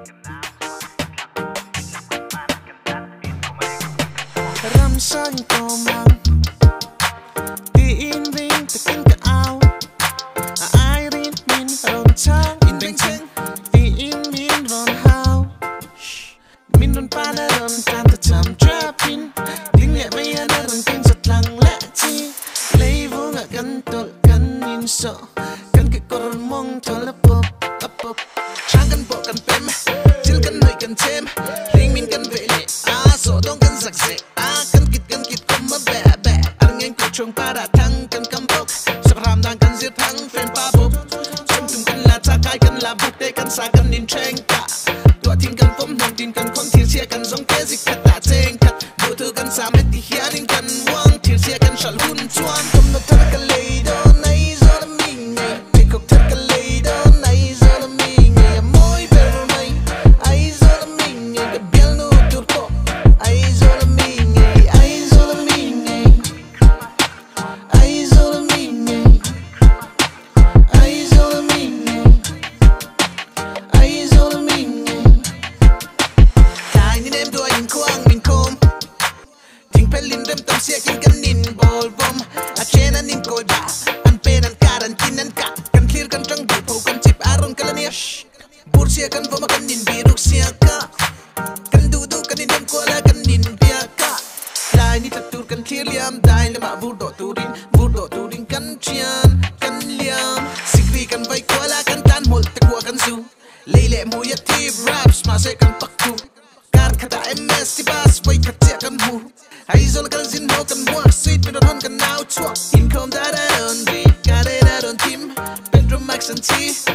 Râm xanh tô măng Tin vinh ta kinh cả áo Ai rin min rộn trang In bánh chênh Tin min rộn hao Min rộn pa na rộn tan ta chăm trap in Tiếng nhẹ bây giờ na rộn kinh giật lặng lẽ chi Lấy vô ngạ gắn tội gắn in sợ Gắn cái cổ rộn mong thơ là bộp Trang gắn bộ gắn bếm Chil gắn hơi gắn chêm Ring min gắn vệ lệ Sổ đông gắn giặc dệ Gắn kít không mà bẻ Anh ngành cuộc trông pa đã thăng gắn căm bốc Sắp hàm đang gắn giết thắng Friend pa bốc Trong tùm gắn là cha cái gắn là bốc Để gắn xa gắn in tranh cả Tỏa thiên gắn phóng hồng tin gắn khoang thiệt xe gắn giống kế dịch khát đã chênh khát Bộ thư gắn xa mệt thì hiá nên gắn quang Thiệt xe gắn sẵn hôn chuan Không nó thật gắn lấy đó này do là mình ngày Mày khóc thật gắn lấy đó này do là mình ngày Môi bè rồi mày Ai do là mình ngày Gắn biên nụ tụt khổ Ai do là mình ngày Ai do là mình ngày Ai do là mình ngày Ai do là mình ngày Ai do là mình ngày Khai nên em đùa hình khoang mình khôm Thình phê linh rem tâm xe kinh gắn nhìn bol vom trên anh nhìn côi bả Anh phê anh cả anh chín anh cả Gắn clear gắn trăng đủ phô gắn chip aron cả lania Bur xe gắn vô mà gắn nhìn bì rục xe cả Gắn đủ gắn nhìn em qua là gắn nhìn bia cả Lại ni thật tụt gắn clear liam Đài là mà vu đổ tụ đinh gắn chian gắn liam Sigri gắn vay qua là gắn tan hồn ta qua gắn du Lấy lệ mùi yết thiệp raps mà sẽ gắn bắc tu Card khá ta MS thì bass vay khát chẹ gắn hù Aizawl gắn zin hô gắn mua Sweet mình đồn hôn gắn áo chuộc In không đã đơn vị Cả đây đã đồn tim Bedroom Max and T